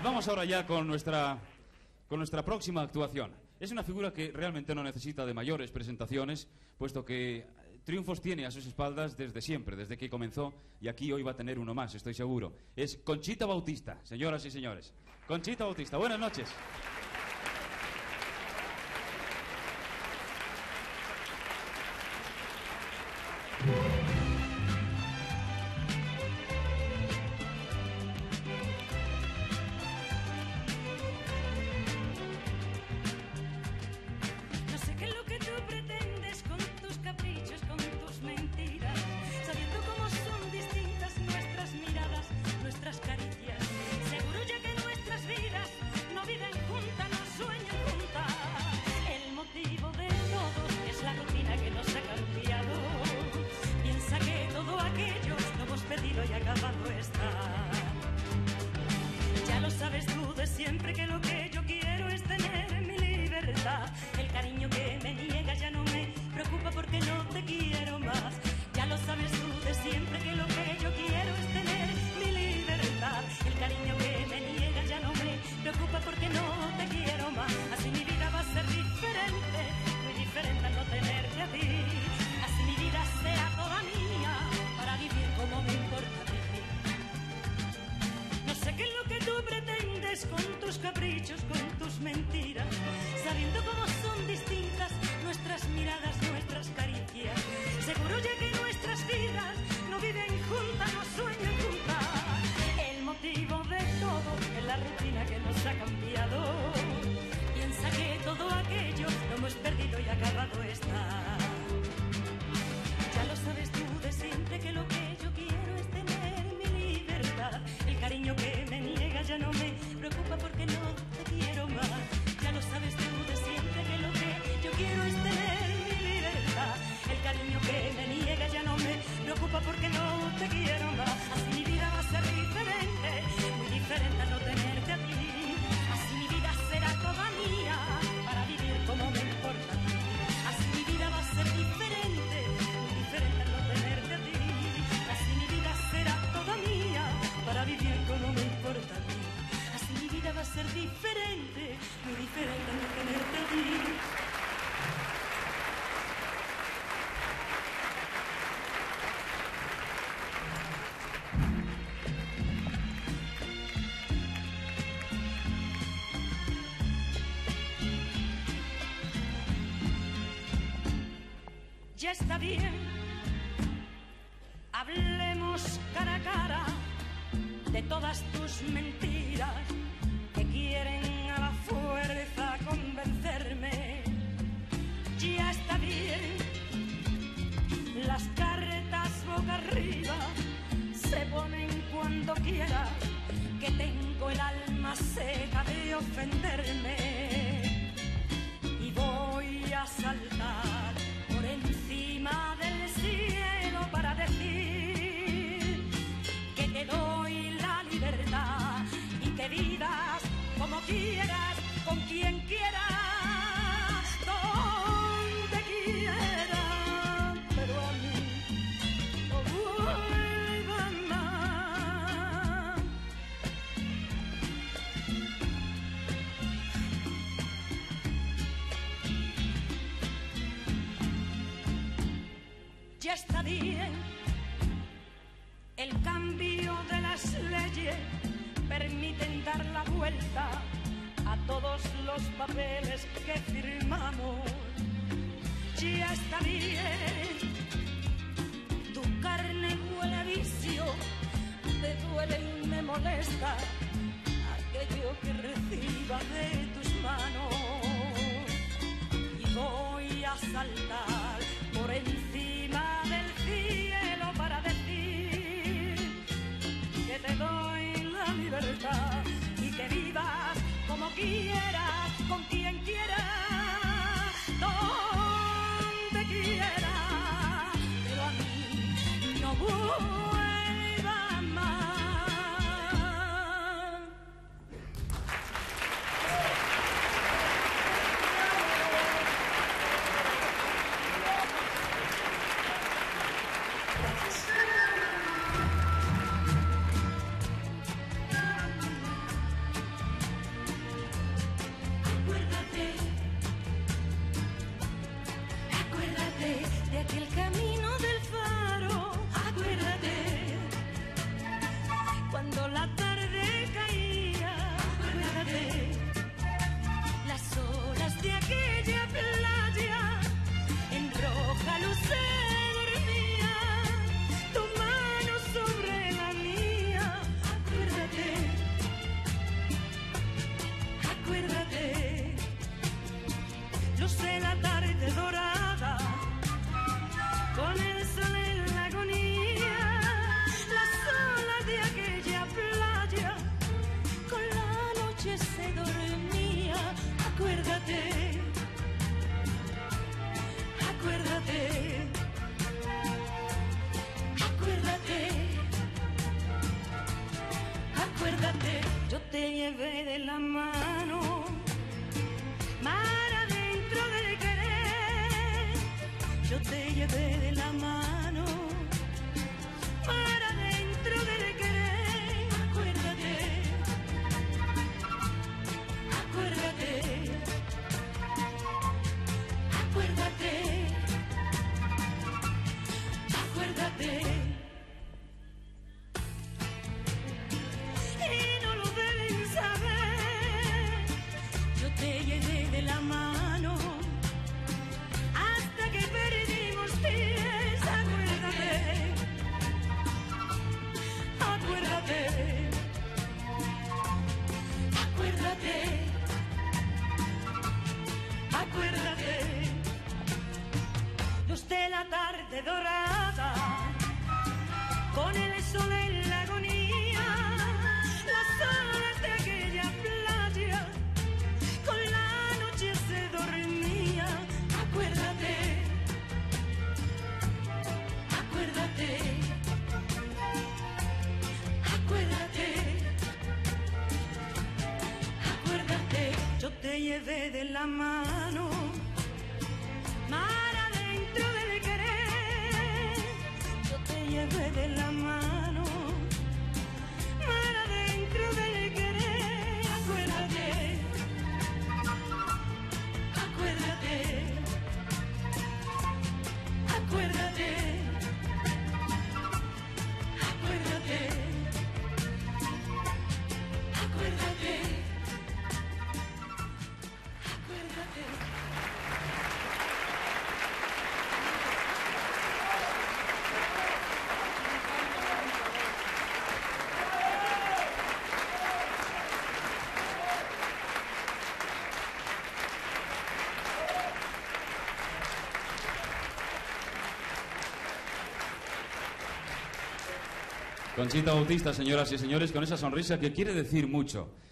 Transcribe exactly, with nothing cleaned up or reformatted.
Vamos ahora ya con nuestra, con nuestra próxima actuación. Es una figura que realmente no necesita de mayores presentaciones, puesto que triunfos tiene a sus espaldas desde siempre, desde que comenzó, y aquí hoy va a tener uno más, estoy seguro. Es Conchita Bautista, señoras y señores. Conchita Bautista, buenas noches. Ya está bien, hablemos cara a cara de todas tus mentiras que quieren a la fuerza convencerme. Ya está bien, las cartas boca arriba se ponen cuando quieras, que tengo el alma seca de ofenderme y voy a saltar por encima del cielo para decir que te doy la libertad y que vivas como quieras, con quien quieras, donde quieras, pero a mí no vuelvas más. Ya está bien, el cambio de las leyes permiten dar la vuelta a todos los papeles que firmamos. Ya está bien, tu carne huele a vicio, te duele y me molesta aquello que reciba de tus manos y voy a saltar por encima del cielo para decir que te doy la libertad y que vivas como quieras, con quien quieras, donde quieras, pero a mí no vuelvas más. acuérdate, acuérdate, acuérdate, acuérdate, yo te llevé de la mano, mar adentro del querer, yo te llevé de la mano, mar adentro del querer, acuérdate, acuérdate, acuérdate, acuérdate. Y no lo deben saber, yo te llevé de la mano hasta que perdimos pies, acuérdate, acuérdate, acuérdate, acuérdate. Luz de la tarde dorada, con el sol en la agonía, las olas de aquella playa, con la noche se dormía. Acuérdate, acuérdate, acuérdate, acuérdate. Yo te llevé de la mano, mar adentro del querer, yo te llevé de la mano, mar adentro del querer, acuérdate, acuérdate, acuérdate, acuérdate, acuérdate, acuérdate. Conchita Bautista, señoras y señores, con esa sonrisa que quiere decir mucho.